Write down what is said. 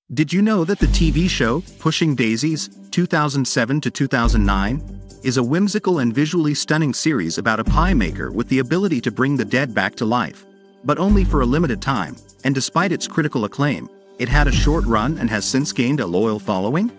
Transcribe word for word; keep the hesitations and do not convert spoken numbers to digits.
Did you know that the T V show, Pushing Daisies, two thousand seven to two thousand nine, is a whimsical and visually stunning series about a pie maker with the ability to bring the dead back to life? But only for a limited time, and despite its critical acclaim, it had a short run and has since gained a loyal following?